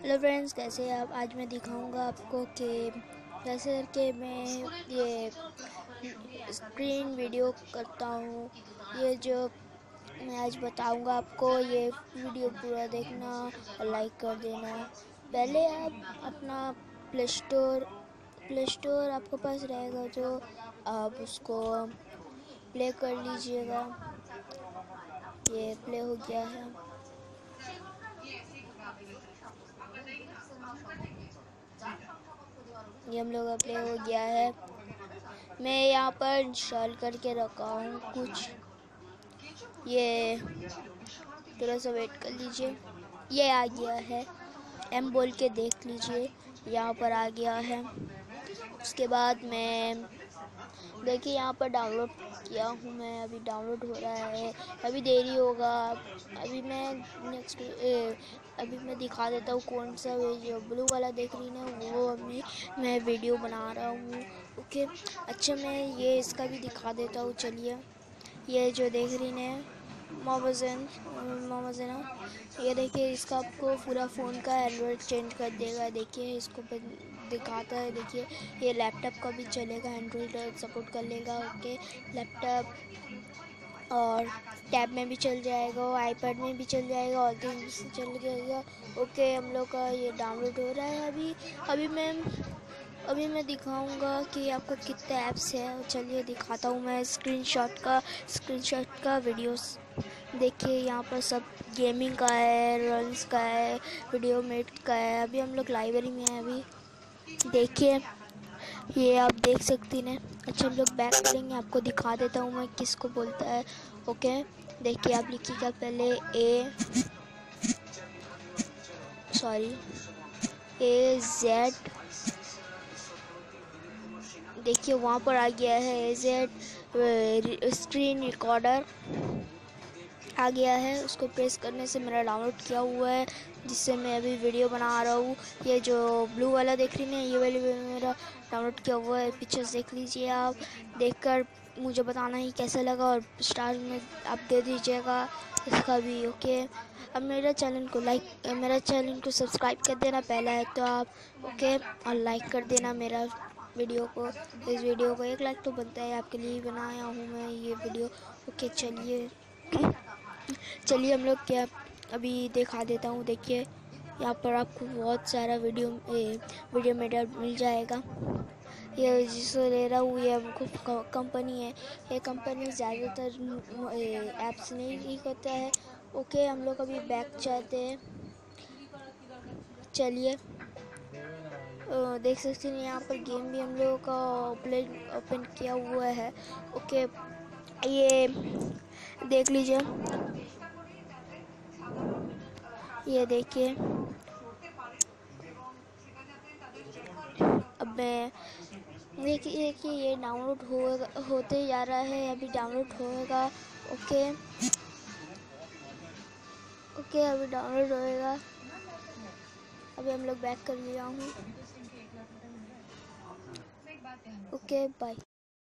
Hello friends, कैसे हैं आप। आज मैं दिखाऊंगा आपको कि कैसे करके मैं ये स्क्रीन वीडियो करता हूँ। ये जो मैं आज बताऊंगा आपको, ये वीडियो पूरा देखना और लाइक कर देना। पहले आप अपना प्ले स्टोर आपके पास रहेगा तो आप उसको प्ले कर लीजिएगा। ये प्ले हो गया है। ये हम लोग का प्ले हो गया है। मैं यहाँ पर इंस्टॉल करके रखा हूँ कुछ। ये थोड़ा सा वेट कर लीजिए। ये आ गया है, एम बोल के देख लीजिए, यहाँ पर आ गया है। उसके बाद मैं देखिए यहाँ पर डाउनलोड किया हूँ मैं। अभी डाउनलोड हो रहा है, अभी देरी होगा। अभी मैं दिखा देता हूँ कौन सा जो ब्लू वाला देख रही ना, वो अभी मैं वीडियो बना रहा हूँ। ओके, अच्छा मैं ये इसका भी दिखा देता हूँ। चलिए, ये जो देख रही है मोमोजेना, ये देखिए, इसका आपको पूरा फ़ोन का एंड्रॉयड चेंज कर देगा। देखिए इसको दिखाता है। देखिए ये लैपटॉप का भी चलेगा, एंड्रॉयड सपोर्ट कर लेगा। ओके, लैपटॉप और टैब में भी चल जाएगा, आईपैड में भी चल जाएगा, और तीन भी चल जाएगा। ओके, हम लोग का ये डाउनलोड हो रहा है अभी। अभी मैं दिखाऊंगा कि आपको कितने ऐप्स है। चलिए दिखाता हूँ मैं स्क्रीनशॉट का वीडियोस। देखिए यहाँ पर सब गेमिंग का है, रन्स का है, वीडियो मेट का है। अभी हम लोग लाइब्रेरी में हैं। अभी देखिए, ये आप देख सकती हैं। अच्छा, हम लोग बैक करेंगे, आपको दिखा देता हूँ मैं किसको बोलता है। ओके, देखिए आप लिखिएगा पहले AZ। देखिए वहाँ पर आ गया है AZ स्क्रीन रिकॉर्डर आ गया है। उसको प्रेस करने से मेरा डाउनलोड किया हुआ है, जिससे मैं अभी वीडियो बना रहा हूँ। ये जो ब्लू वाला देख रही हैं, ये वाली मेरा डाउनलोड किया हुआ है। पिक्चर्स देख लीजिए आप। देखकर मुझे बताना ही कैसा लगा, और स्टार में आप दे दीजिएगा इसका भी। ओके, अब मेरा चैनल को सब्सक्राइब कर देना पहला है तो आप। ओके, और लाइक कर देना मेरा वीडियो को। इस वीडियो को 1 लाइक तो बनता है, आपके लिए ही बनाया हूँ मैं ये वीडियो। ओके, चलिए हम लोग क्या अभी दिखा देता हूँ। देखिए यहाँ पर आपको बहुत सारा वीडियो मेडल मिल जाएगा। ये जिसको ले रहा हूँ, ये हमको कंपनी है। ये कंपनी ज़्यादातर ऐप्स नहीं करता है। ओके, हम लोग अभी बैक जाते हैं। चलिए, देख सकते हैं यहाँ पर गेम भी हम लोगों का ओपन किया हुआ है। ओके, ये देख लीजिए। ये देखिए, अब मैं देखिए ये डाउनलोड होते जा रहा है, अभी डाउनलोड होएगा। ओके ओके, अभी डाउनलोड होएगा। अभी हम लोग बैक कर लिया हूँ। Okay, bye.